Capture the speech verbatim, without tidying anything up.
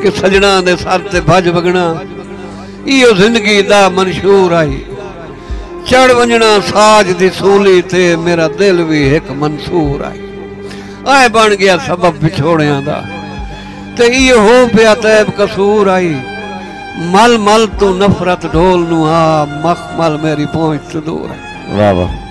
कि सजना दे सर ते भज वगना इहो जिंदगी दा मंशूर आई चढ़ वंजना साज दी सूली ते मेरा दिल भी एक मंसूर आई आए बन गया सबब विछोड़ियां दा ते इहो हो पिया तैब कसूर आई मल मल तू नफरत ढोल नू आ मखमल मेरी पहुंच दूर है। वाह वाह।